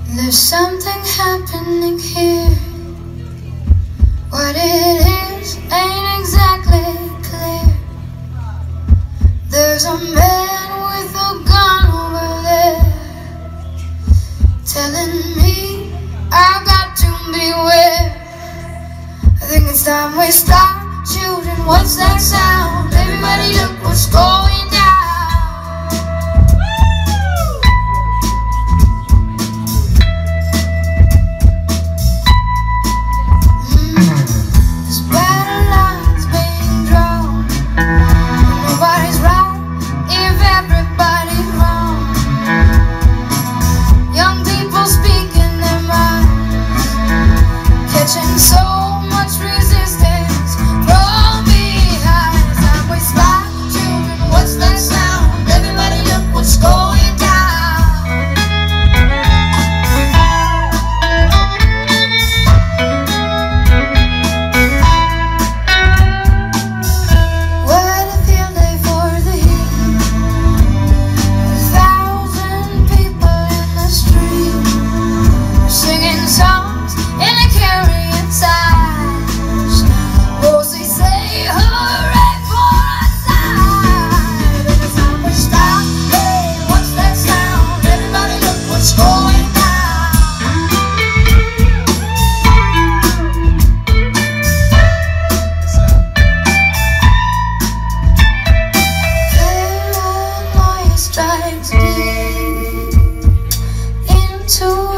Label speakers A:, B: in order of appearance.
A: There's something happening here. What it is ain't exactly clear. There's a man with a gun over there telling me I've got to beware. I think it's time we stop shooting. What's that sound? Everybody look what's going down. This battle line's being drawn. Nobody's right if everybody's wrong. Young people speaking their minds, catching so much resistance from behind. It's time we stop shooting. What's that sound? Everybody look what's going down. What a field day for the heat. 1,000 people in the street, singing songs in a carrying signs. Mostly say hooray for our side. And it's time we stop. Hey, what's that sound? Everybody look what's going down. Paranoia strikes deep into